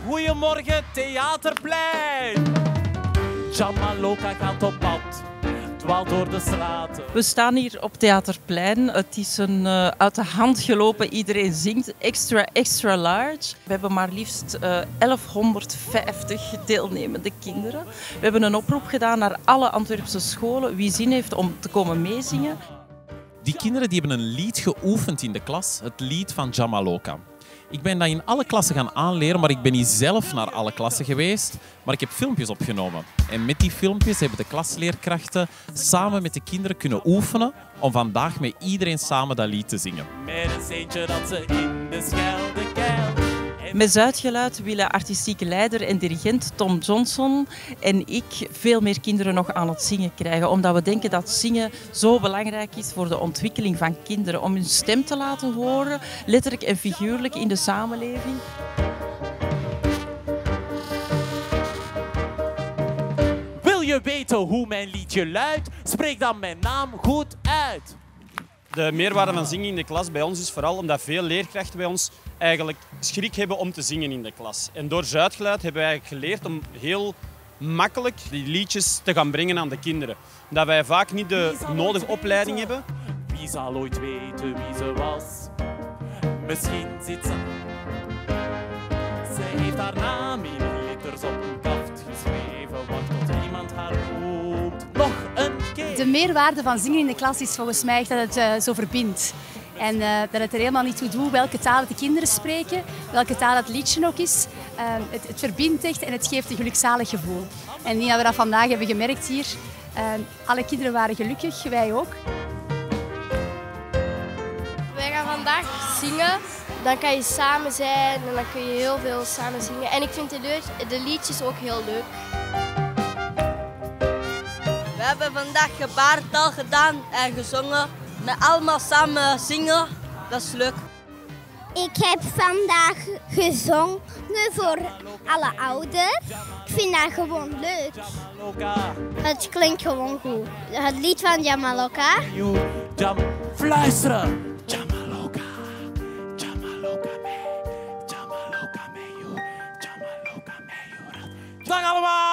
Goedemorgen, Theaterplein. Jamaloka gaat op pad, dwaalt door de straten. We staan hier op Theaterplein. Het is een uit de hand gelopen, iedereen zingt, extra, extra large. We hebben maar liefst 1150 deelnemende kinderen. We hebben een oproep gedaan naar alle Antwerpse scholen wie zin heeft om te komen meezingen. Die kinderen die hebben een lied geoefend in de klas, het lied van Jamaloka. Ik ben dat in alle klassen gaan aanleren, maar ik ben niet zelf naar alle klassen geweest. Maar ik heb filmpjes opgenomen. En met die filmpjes hebben de klasleerkrachten samen met de kinderen kunnen oefenen om vandaag met iedereen samen dat lied te zingen. Met een steentje dat ze in de Schelde keilt. Met Zuidgeluid willen artistieke leider en dirigent Tom Johnson en ik veel meer kinderen nog aan het zingen krijgen. Omdat we denken dat zingen zo belangrijk is voor de ontwikkeling van kinderen. Om hun stem te laten horen, letterlijk en figuurlijk in de samenleving. Wil je weten hoe mijn liedje luidt? Spreek dan mijn naam goed uit. De meerwaarde van zingen in de klas bij ons is vooral omdat veel leerkrachten bij ons eigenlijk schrik hebben om te zingen in de klas. En door Zuidgeluid hebben wij eigenlijk geleerd om heel makkelijk die liedjes te gaan brengen aan de kinderen. Dat wij vaak niet de nodige opleiding hebben. Wie zal ooit weten wie ze was? Misschien zit ze. Zij heeft haar naam in letters op een kaft geschreven. Wacht tot iemand haar roept. Nog een keer. De meerwaarde van zingen in de klas is volgens mij dat het zo verbindt. En dat het er helemaal niet toe doet welke taal de kinderen spreken, welke taal het liedje ook is. Het verbindt echt en het geeft een gelukzalig gevoel. En niet dat we dat vandaag hebben gemerkt hier. Alle kinderen waren gelukkig, wij ook. Wij gaan vandaag zingen. Dan kan je samen zijn en dan kun je heel veel samen zingen. En ik vind de liedjes ook heel leuk. We hebben vandaag gebarentaal gedaan en gezongen. Met allemaal samen zingen, dat is leuk. Ik heb vandaag gezongen voor alle ouders. Ik vind dat gewoon leuk. Het klinkt gewoon goed. Het lied van Jamaloka. Fluisteren! Jamaloka, Jamaloka me, Jamaloka me, Jamaloka me. Dag allemaal!